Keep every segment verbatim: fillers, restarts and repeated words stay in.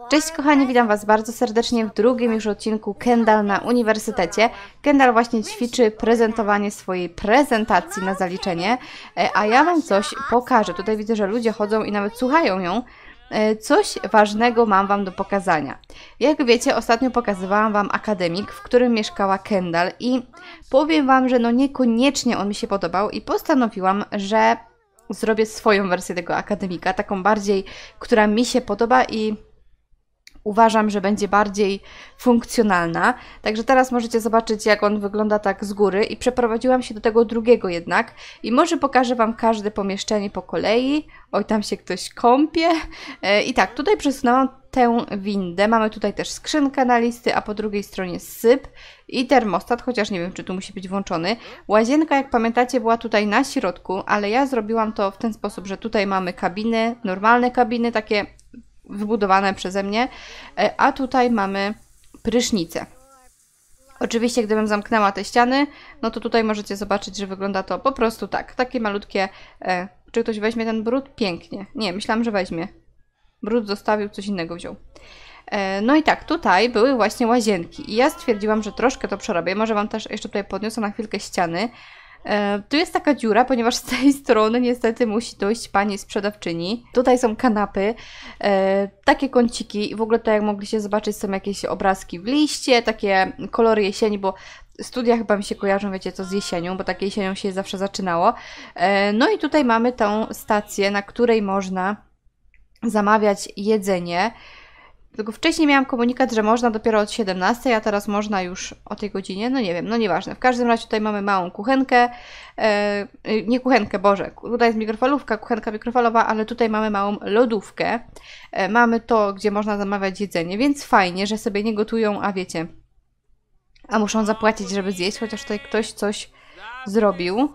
Cześć kochani, witam Was bardzo serdecznie w drugim już odcinku Kendall na uniwersytecie. Kendall właśnie ćwiczy prezentowanie swojej prezentacji na zaliczenie, a ja Wam coś pokażę. Tutaj widzę, że ludzie chodzą i nawet słuchają ją. Coś ważnego mam Wam do pokazania. Jak wiecie, ostatnio pokazywałam Wam akademik, w którym mieszkała Kendall i powiem Wam, że no niekoniecznie on mi się podobał i postanowiłam, że zrobię swoją wersję tego akademika, taką bardziej, która mi się podoba i uważam, że będzie bardziej funkcjonalna. Także teraz możecie zobaczyć, jak on wygląda tak z góry i przeprowadziłam się do tego drugiego jednak. I może pokażę Wam każde pomieszczenie po kolei. Oj, tam się ktoś kąpie. I tak, tutaj przesunęłam tę windę. Mamy tutaj też skrzynkę na listy, a po drugiej stronie syp i termostat, chociaż nie wiem, czy tu musi być włączony. Łazienka, jak pamiętacie, była tutaj na środku, ale ja zrobiłam to w ten sposób, że tutaj mamy kabiny, normalne kabiny, takie wybudowane przeze mnie, a tutaj mamy prysznicę. Oczywiście, gdybym zamknęła te ściany, no to tutaj możecie zobaczyć, że wygląda to po prostu tak. Takie malutkie... E, czy ktoś weźmie ten brud? Pięknie. Nie, myślałam, że weźmie. Brud zostawił, coś innego wziął. E, no i tak, tutaj były właśnie łazienki. I ja stwierdziłam, że troszkę to przerobię. Może Wam też jeszcze tutaj podniosę na chwilkę ściany. E, tu jest taka dziura, ponieważ z tej strony niestety musi dojść pani sprzedawczyni. Tutaj są kanapy, e, takie kąciki i w ogóle tutaj jak mogliście zobaczyć są jakieś obrazki w liście, takie kolory jesieni, bo studia chyba mi się kojarzą, wiecie co, z jesienią, bo tak jesienią się zawsze zaczynało. E, no i tutaj mamy tą stację, na której można zamawiać jedzenie. Tylko wcześniej miałam komunikat, że można dopiero od siedemnastej, a teraz można już o tej godzinie, no nie wiem, no nieważne. W każdym razie tutaj mamy małą kuchenkę, e, nie kuchenkę, Boże, tutaj jest mikrofalówka, kuchenka mikrofalowa, ale tutaj mamy małą lodówkę. E, mamy to, gdzie można zamawiać jedzenie, więc fajnie, że sobie nie gotują, a wiecie, a muszą zapłacić, żeby zjeść, chociaż tutaj ktoś coś zrobił.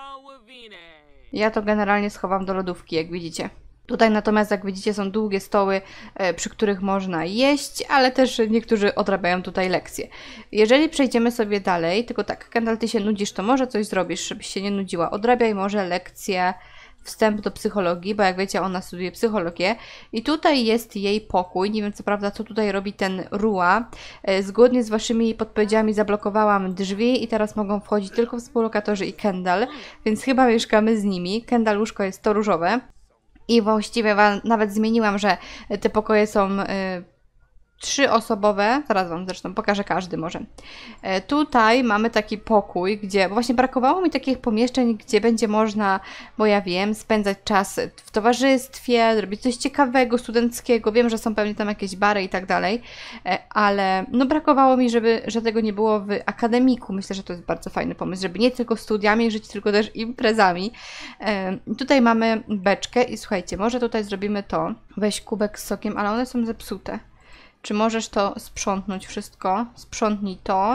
Ja to generalnie schowam do lodówki, jak widzicie. Tutaj natomiast, jak widzicie, są długie stoły, e, przy których można jeść, ale też niektórzy odrabiają tutaj lekcje. Jeżeli przejdziemy sobie dalej, tylko tak, Kendall, ty się nudzisz, to może coś zrobisz, żebyś się nie nudziła. Odrabiaj może lekcję wstęp do psychologii, bo jak wiecie, ona studiuje psychologię. I tutaj jest jej pokój. Nie wiem co prawda, co tutaj robi ten Rua. E, zgodnie z waszymi podpowiedziami zablokowałam drzwi i teraz mogą wchodzić tylko współlokatorzy i Kendall, więc chyba mieszkamy z nimi. Kendall łóżko jest to różowe. I właściwie nawet zmieniłam, że te pokoje są y, trzyosobowe. Zaraz Wam zresztą pokażę każdy może. E, tutaj mamy taki pokój, gdzie bo właśnie brakowało mi takich pomieszczeń, gdzie będzie można, bo ja wiem, spędzać czas w towarzystwie, zrobić coś ciekawego, studenckiego. Wiem, że są pewnie tam jakieś bary i tak dalej, e, ale no brakowało mi, żeby, że tego nie było w akademiku. Myślę, że to jest bardzo fajny pomysł, żeby nie tylko studiami żyć, tylko też imprezami. E, tutaj mamy beczkę i słuchajcie, może tutaj zrobimy to. Weź kubek z sokiem, ale one są zepsute. Czy możesz to sprzątnąć wszystko? Sprzątnij to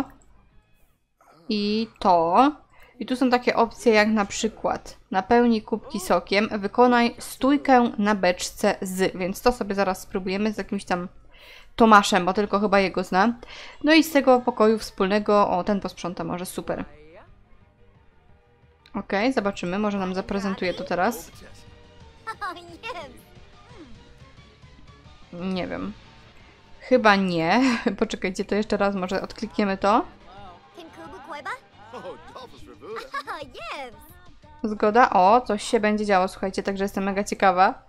i to. I tu są takie opcje jak na przykład napełnij kubki sokiem, wykonaj stójkę na beczce z, więc to sobie zaraz spróbujemy z jakimś tam Tomaszem, bo tylko chyba jego znam. No i z tego pokoju wspólnego, o ten posprząta może, super. Ok, zobaczymy, może nam zaprezentuje to teraz. Nie wiem. Chyba nie. Poczekajcie, to jeszcze raz może odklikniemy to. Zgoda? O, coś się będzie działo, słuchajcie, także jestem mega ciekawa.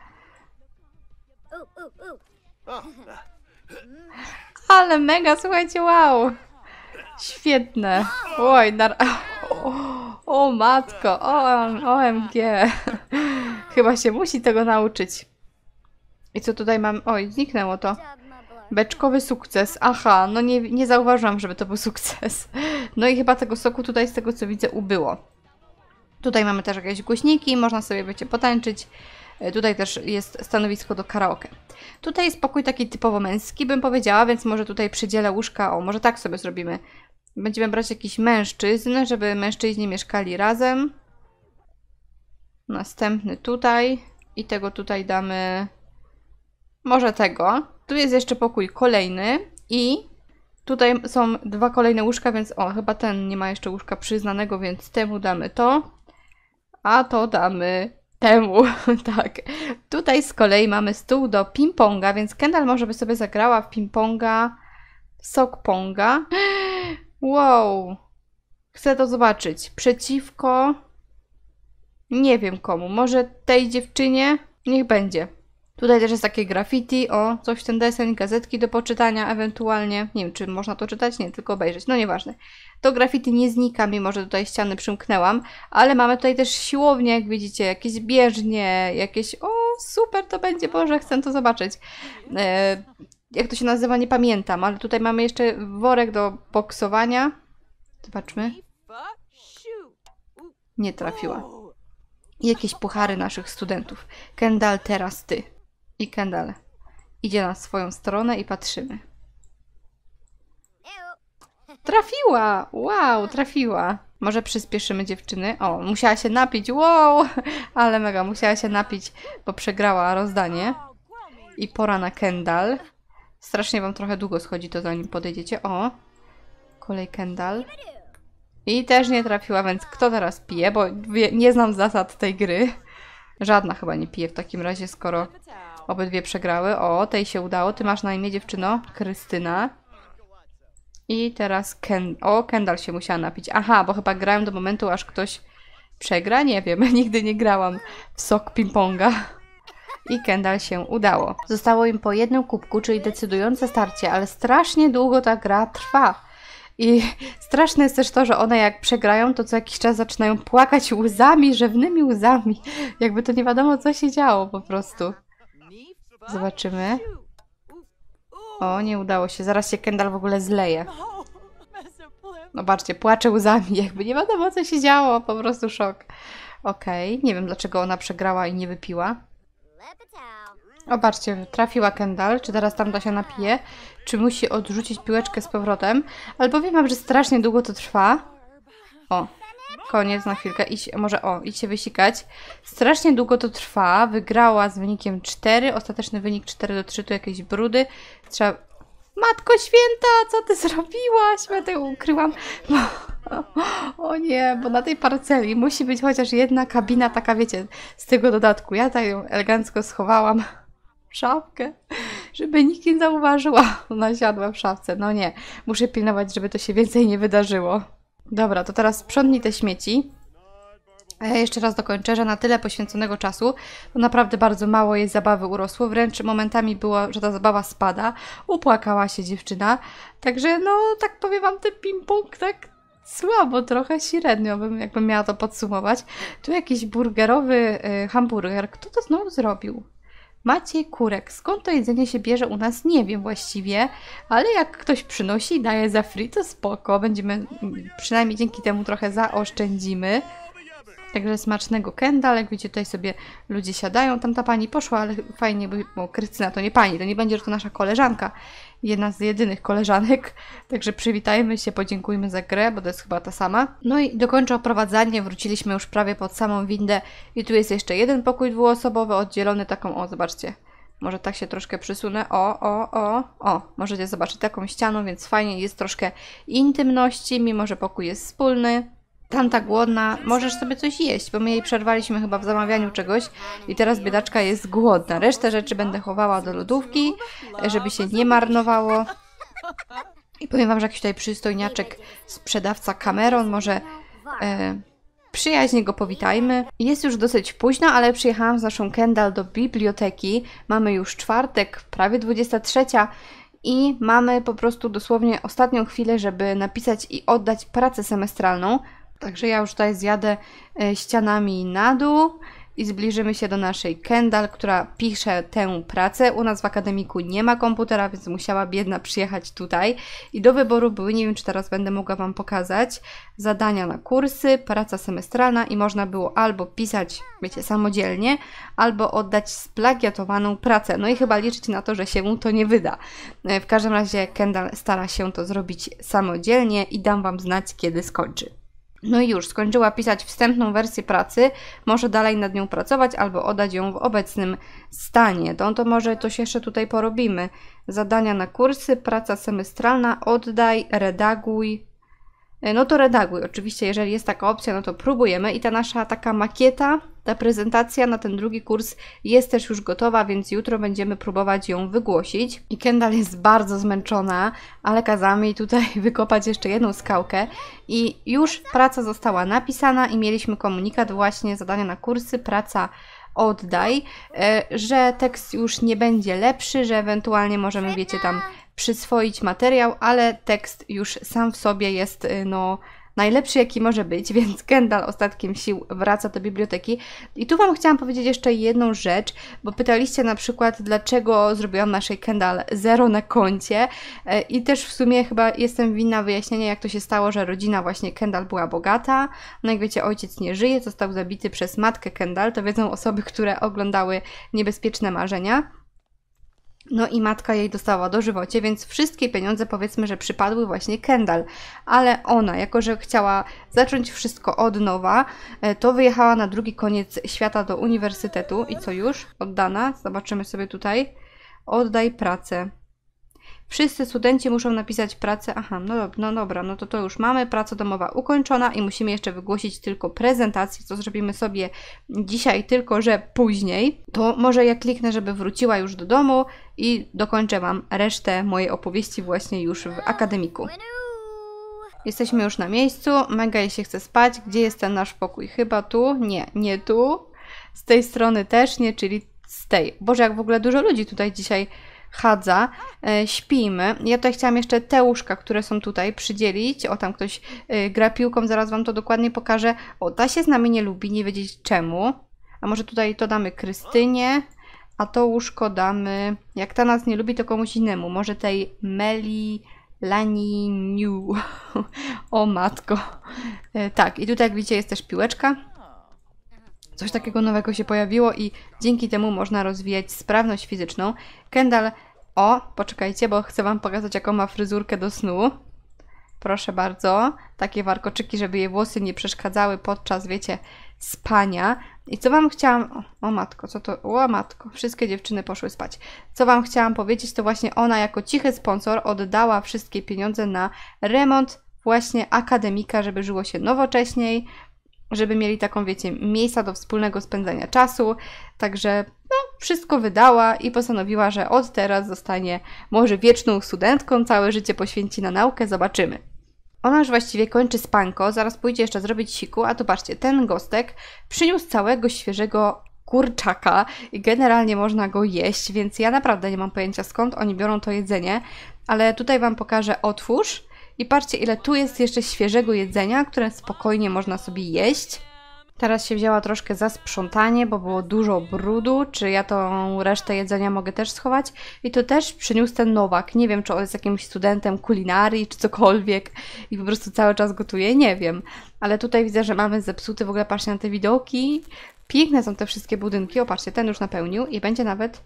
Ale mega, słuchajcie, wow! Świetne. Oj, nar... O, o matko, o, O M G. Chyba się musi tego nauczyć. I co tutaj mam? Oj, zniknęło to. Beczkowy sukces. Aha, no nie, nie zauważyłam, żeby to był sukces. No i chyba tego soku tutaj z tego co widzę ubyło. Tutaj mamy też jakieś głośniki, można sobie, wiecie, potańczyć. Tutaj też jest stanowisko do karaoke. Tutaj jest pokój taki typowo męski, bym powiedziała, więc może tutaj przydzielę łóżka. O, może tak sobie zrobimy. Będziemy brać jakichś mężczyzn, żeby mężczyźni mieszkali razem. Następny tutaj. I tego tutaj damy... Może tego. Tu jest jeszcze pokój kolejny i tutaj są dwa kolejne łóżka, więc o, chyba ten nie ma jeszcze łóżka przyznanego, więc temu damy to, a to damy temu, tak. Tutaj z kolei mamy stół do ping-ponga, więc Kendall może by sobie zagrała w ping-ponga, sok-ponga. Wow! Chcę to zobaczyć. Przeciwko... Nie wiem komu. Może tej dziewczynie? Niech będzie. Tutaj też jest takie graffiti. O, coś w ten deseń, gazetki do poczytania ewentualnie. Nie wiem, czy można to czytać? Nie, tylko obejrzeć. No nieważne. To graffiti nie znika, mimo że tutaj ściany przymknęłam. Ale mamy tutaj też siłownię, jak widzicie. Jakieś bieżnie, jakieś... O, super to będzie. Boże, chcę to zobaczyć. E, jak to się nazywa? Nie pamiętam. Ale tutaj mamy jeszcze worek do boksowania. Zobaczmy. Nie trafiła. I jakieś puchary naszych studentów. Kendall, teraz ty. I Kendall idzie na swoją stronę i patrzymy. Trafiła! Wow, trafiła. Może przyspieszymy dziewczyny. O, musiała się napić. Wow! Ale mega, musiała się napić, bo przegrała rozdanie. I pora na Kendall. Strasznie wam trochę długo schodzi to, zanim podejdziecie. O, kolej Kendall. I też nie trafiła, więc kto teraz pije? Bo wie, nie znam zasad tej gry. Żadna chyba nie pije w takim razie, skoro obydwie przegrały. O, tej się udało. Ty masz na imię, dziewczyno? Krystyna. I teraz Ken... O, Kendall się musiała napić. Aha, bo chyba grałem do momentu, aż ktoś przegra? Nie wiem, nigdy nie grałam w sok ping-ponga. I Kendall się udało. Zostało im po jednym kubku, czyli decydujące starcie, ale strasznie długo ta gra trwa. I straszne jest też to, że one jak przegrają, to co jakiś czas zaczynają płakać łzami, rzewnymi łzami. Jakby to nie wiadomo, co się działo po prostu. Zobaczymy. O, nie udało się. Zaraz się Kendall w ogóle zleje. No patrzcie, płacze łzami. Jakby nie wiadomo, co się działo. Po prostu szok. Okej. Okay. Nie wiem, dlaczego ona przegrała i nie wypiła. O, patrzcie, trafiła Kendall. Czy teraz tamta się napije? Czy musi odrzucić piłeczkę z powrotem? Ale powiem wam, że strasznie długo to trwa. O, koniec na chwilkę. Idź, może o, idź się wysikać. Strasznie długo to trwa. Wygrała z wynikiem cztery. Ostateczny wynik cztery do trzech. Tu jakieś brudy. Trzeba... Matko Święta, co ty zrobiłaś? Ja to ukryłam. O nie, bo na tej parceli musi być chociaż jedna kabina taka, wiecie, z tego dodatku. Ja tak ją elegancko schowałam w szafkę, żeby nikt nie zauważył. Ona siadła w szafce. No nie, muszę pilnować, żeby to się więcej nie wydarzyło. Dobra, to teraz sprzątnij te śmieci. A ja jeszcze raz dokończę, że na tyle poświęconego czasu to naprawdę bardzo mało jej zabawy urosło. Wręcz momentami było, że ta zabawa spada. Upłakała się dziewczyna. Także no, tak powiem wam, ten ping-pong tak słabo, trochę średnio, bym, jakbym miała to podsumować. Tu jakiś burgerowy y, hamburger. Kto to znowu zrobił? Maciej Kurek. Skąd to jedzenie się bierze u nas? Nie wiem właściwie, ale jak ktoś przynosi i daje za free, to spoko. Będziemy, przynajmniej dzięki temu trochę zaoszczędzimy. Także smacznego Kendall. Jak widzicie, tutaj sobie ludzie siadają. Tamta pani poszła, ale fajnie, bo Krystyna to nie pani, to nie będzie, że to nasza koleżanka. Jedna z jedynych koleżanek. Także przywitajmy się, podziękujmy za grę, bo to jest chyba ta sama. No i dokończę oprowadzanie. Wróciliśmy już prawie pod samą windę. I tu jest jeszcze jeden pokój dwuosobowy, oddzielony taką, o zobaczcie. Może tak się troszkę przysunę. O, o, o, o. Możecie zobaczyć taką ścianą, więc fajnie, jest troszkę intymności, mimo że pokój jest wspólny. Tamta głodna, możesz sobie coś jeść, bo my jej przerwaliśmy chyba w zamawianiu czegoś i teraz biedaczka jest głodna. Resztę rzeczy będę chowała do lodówki, żeby się nie marnowało. I powiem wam, że jakiś tutaj przystojniaczek, sprzedawca Cameron, może e, przyjaźnie go powitajmy. Jest już dosyć późno, ale przyjechałam z naszą Kendall do biblioteki. Mamy już czwartek, prawie dwudziesta trzecia. I mamy po prostu dosłownie ostatnią chwilę, żeby napisać i oddać pracę semestralną. Także ja już tutaj zjadę ścianami na dół i zbliżymy się do naszej Kendall, która pisze tę pracę. U nas w akademiku nie ma komputera, więc musiała biedna przyjechać tutaj. I do wyboru były, nie wiem czy teraz będę mogła wam pokazać, zadania na kursy, praca semestralna i można było albo pisać, wiecie, samodzielnie, albo oddać splagiatowaną pracę. No i chyba liczyć na to, że się mu to nie wyda. W każdym razie Kendall stara się to zrobić samodzielnie i dam wam znać, kiedy skończy. No i już, skończyła pisać wstępną wersję pracy, może dalej nad nią pracować albo oddać ją w obecnym stanie. To, to może coś jeszcze tutaj porobimy. Zadania na kursy, praca semestralna, oddaj, redaguj. No to redaguj, oczywiście jeżeli jest taka opcja, no to próbujemy. I ta nasza taka makieta, Ta prezentacja na ten drugi kurs jest też już gotowa, więc jutro będziemy próbować ją wygłosić. I Kendall jest bardzo zmęczona, ale kazałam jej tutaj wykopać jeszcze jedną skałkę i już praca została napisana i mieliśmy komunikat właśnie, zadania na kursy, praca oddaj, że tekst już nie będzie lepszy, że ewentualnie możemy, wiecie, tam przyswoić materiał, ale tekst już sam w sobie jest, no, najlepszy jaki może być, więc Kendall ostatkiem sił wraca do biblioteki. I tu Wam chciałam powiedzieć jeszcze jedną rzecz, bo pytaliście na przykład, dlaczego zrobiłam naszej Kendall zero na koncie i też w sumie chyba jestem winna wyjaśnienia, jak to się stało, że rodzina właśnie Kendall była bogata. No jak wiecie, ojciec nie żyje, został zabity przez matkę Kendall, to wiedzą osoby, które oglądały Niebezpieczne Marzenia. No i matka jej dostała dożywocie, więc wszystkie pieniądze, powiedzmy, że przypadły właśnie Kendall. Ale ona, jako że chciała zacząć wszystko od nowa, to wyjechała na drugi koniec świata do uniwersytetu. I co już? Oddana? Zobaczymy sobie tutaj. Oddaj pracę. Wszyscy studenci muszą napisać pracę. Aha, no, no dobra, no to to już mamy. Praca domowa ukończona i musimy jeszcze wygłosić tylko prezentację, co zrobimy sobie dzisiaj, tylko że później. To może ja kliknę, żeby wróciła już do domu i dokończę Wam resztę mojej opowieści właśnie już w akademiku. Jesteśmy już na miejscu. Mega jej się chce spać. Gdzie jest ten nasz pokój? Chyba tu? Nie, nie tu. Z tej strony też nie, czyli z tej. Boże, jak w ogóle dużo ludzi tutaj dzisiaj chadza, e, śpimy. Ja tutaj chciałam jeszcze te łóżka, które są tutaj, przydzielić. O, tam ktoś e, gra piłką, zaraz Wam to dokładnie pokażę. O, ta się z nami nie lubi, nie wiedzieć czemu. A może tutaj to damy Krystynie, a to łóżko damy, jak ta nas nie lubi, to komuś innemu. Może tej Meli Lani New. O matko. E, tak, i tutaj jak widzicie jest też piłeczka. Coś takiego nowego się pojawiło i dzięki temu można rozwijać sprawność fizyczną. Kendall, o, poczekajcie, bo chcę Wam pokazać, jaką ma fryzurkę do snu. Proszę bardzo, takie warkoczyki, żeby jej włosy nie przeszkadzały podczas, wiecie, spania. I co Wam chciałam... O, o matko, co to... O matko, wszystkie dziewczyny poszły spać. Co Wam chciałam powiedzieć, to właśnie ona jako cichy sponsor oddała wszystkie pieniądze na remont właśnie akademika, żeby żyło się nowocześniej, żeby mieli taką, wiecie, miejsca do wspólnego spędzania czasu. Także no, wszystko wydała i postanowiła, że od teraz zostanie może wieczną studentką, całe życie poświęci na naukę, zobaczymy. Ona już właściwie kończy spanko, zaraz pójdzie jeszcze zrobić siku, a tu patrzcie, ten gostek przyniósł całego świeżego kurczaka i generalnie można go jeść, więc ja naprawdę nie mam pojęcia, skąd oni biorą to jedzenie, ale tutaj Wam pokażę, otwórz. I patrzcie, ile tu jest jeszcze świeżego jedzenia, które spokojnie można sobie jeść. Teraz się wzięła troszkę za sprzątanie, bo było dużo brudu. Czy ja tą resztę jedzenia mogę też schować? I to też przyniósł ten Nowak. Nie wiem, czy on jest jakimś studentem kulinarii, czy cokolwiek. I po prostu cały czas gotuje. Nie wiem. Ale tutaj widzę, że mamy zepsuty. W ogóle patrzcie na te widoki. Piękne są te wszystkie budynki. O, patrzcie, ten już napełnił. I będzie nawet...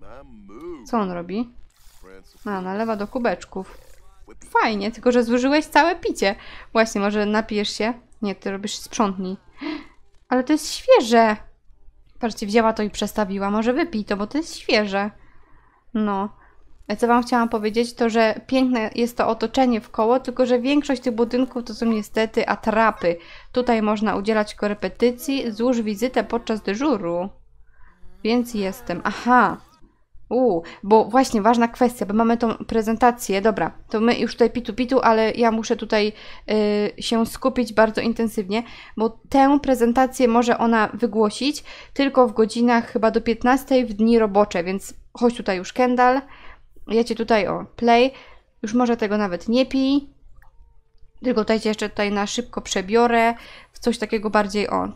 Co on robi? A, nalewa do kubeczków. Fajnie, tylko że zużyłeś całe picie. Właśnie, może napijesz się? Nie, ty robisz sprzątnij. Ale to jest świeże. Patrzcie, wzięła to i przestawiła. Może wypij to, bo to jest świeże. No. A co Wam chciałam powiedzieć, to że piękne jest to otoczenie w koło, tylko że większość tych budynków to są niestety atrapy. Tutaj można udzielać korepetycji, złóż wizytę podczas dyżuru. Więc jestem. Aha. Uuu, bo właśnie ważna kwestia, bo mamy tą prezentację, dobra, to my już tutaj pitu pitu, ale ja muszę tutaj y, się skupić bardzo intensywnie, bo tę prezentację może ona wygłosić tylko w godzinach chyba do piętnastej w dni robocze, więc chodź tutaj już Kendall, ja Cię tutaj, o, play, już może tego nawet nie pij, tylko tutaj Cię jeszcze tutaj na szybko przebiorę w coś takiego bardziej, o,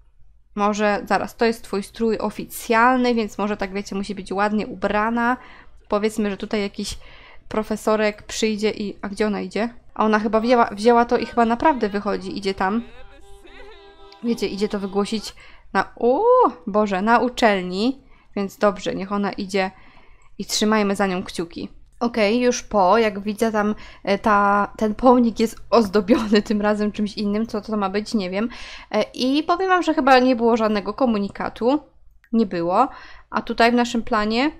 może, zaraz, to jest Twój strój oficjalny, więc może tak, wiecie, musi być ładnie ubrana. Powiedzmy, że tutaj jakiś profesorek przyjdzie i... A gdzie ona idzie? A ona chyba wzięła, wzięła to i chyba naprawdę wychodzi, idzie tam. Wiecie, idzie to wygłosić na... O, Boże, na uczelni. Więc dobrze, niech ona idzie i trzymajmy za nią kciuki. Okej, okay, już po, jak widzę tam ta, ten pomnik jest ozdobiony tym razem czymś innym, co to ma być, nie wiem. I powiem Wam, że chyba nie było żadnego komunikatu, nie było. A tutaj w naszym planie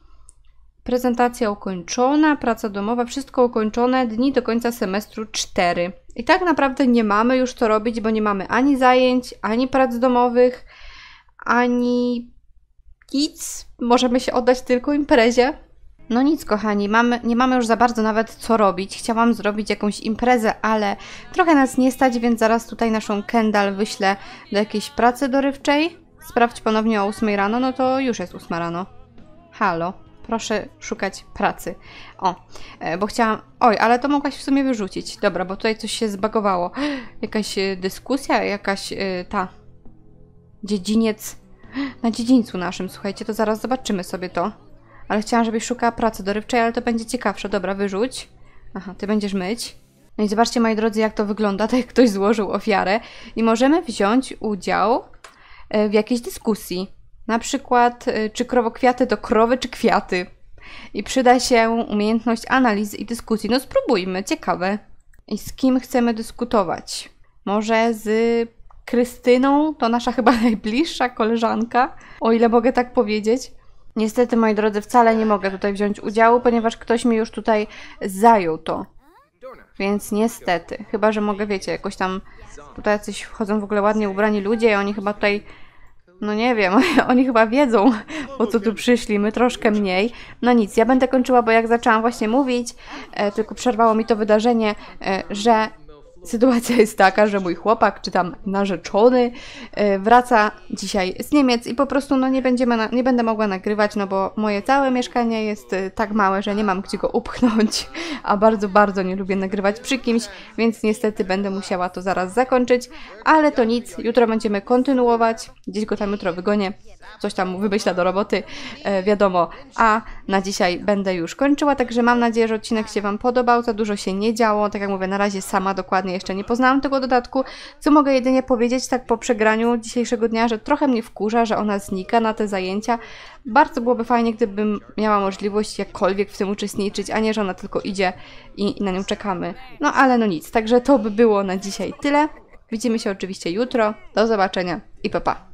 prezentacja ukończona, praca domowa, wszystko ukończone, dni do końca semestru cztery. I tak naprawdę nie mamy już co robić, bo nie mamy ani zajęć, ani prac domowych, ani nic. Możemy się oddać tylko imprezie. No nic, kochani, mamy, nie mamy już za bardzo nawet co robić. Chciałam zrobić jakąś imprezę, ale trochę nas nie stać, więc zaraz tutaj naszą Kendall wyślę do jakiejś pracy dorywczej. Sprawdź ponownie o ósmej rano, no to już jest ósma rano. Halo, proszę szukać pracy. O, bo chciałam... Oj, ale to mogłaś w sumie wyrzucić. Dobra, bo tutaj coś się zbagowało. Jakaś dyskusja, jakaś ta... Dziedziniec... Na dziedzińcu naszym, słuchajcie, to zaraz zobaczymy sobie to. Ale chciałam, żebyś szukała pracy dorywczej, ale to będzie ciekawsze. Dobra, wyrzuć. Aha, ty będziesz myć. No i zobaczcie, moi drodzy, jak to wygląda. Tak jak ktoś złożył ofiarę. I możemy wziąć udział w jakiejś dyskusji. Na przykład, czy krowokwiaty to krowy, czy kwiaty. I przyda się umiejętność analizy i dyskusji. No spróbujmy, ciekawe. I z kim chcemy dyskutować? Może z Krystyną? To nasza chyba najbliższa koleżanka, o ile mogę tak powiedzieć. Niestety, moi drodzy, wcale nie mogę tutaj wziąć udziału, ponieważ ktoś mi już tutaj zajął to. Więc niestety, chyba że mogę, wiecie, jakoś tam tutaj jacyś wchodzą w ogóle ładnie ubrani ludzie i oni chyba tutaj, no nie wiem, oni chyba wiedzą, po co tu przyszli, my troszkę mniej. No nic, ja będę kończyła, bo jak zaczęłam właśnie mówić, e, tylko przerwało mi to wydarzenie, e, że sytuacja jest taka, że mój chłopak, czy tam narzeczony, yy, wraca dzisiaj z Niemiec i po prostu no, nie, będziemy na, nie będę mogła nagrywać, no bo moje całe mieszkanie jest yy, tak małe, że nie mam gdzie go upchnąć, a bardzo, bardzo nie lubię nagrywać przy kimś, więc niestety będę musiała to zaraz zakończyć, ale to nic, jutro będziemy kontynuować, gdzieś go tam jutro wygonię, coś tam mu wymyśla do roboty, yy, wiadomo, a na dzisiaj będę już kończyła, także mam nadzieję, że odcinek się Wam podobał, za dużo się nie działo, tak jak mówię, na razie sama dokładnie jeszcze nie poznałam tego dodatku, co mogę jedynie powiedzieć tak po przegraniu dzisiejszego dnia, że trochę mnie wkurza, że ona znika na te zajęcia. Bardzo byłoby fajnie, gdybym miała możliwość jakkolwiek w tym uczestniczyć, a nie, że ona tylko idzie i, i na nią czekamy. No ale no nic, także to by było na dzisiaj tyle. Widzimy się oczywiście jutro. Do zobaczenia i pa pa!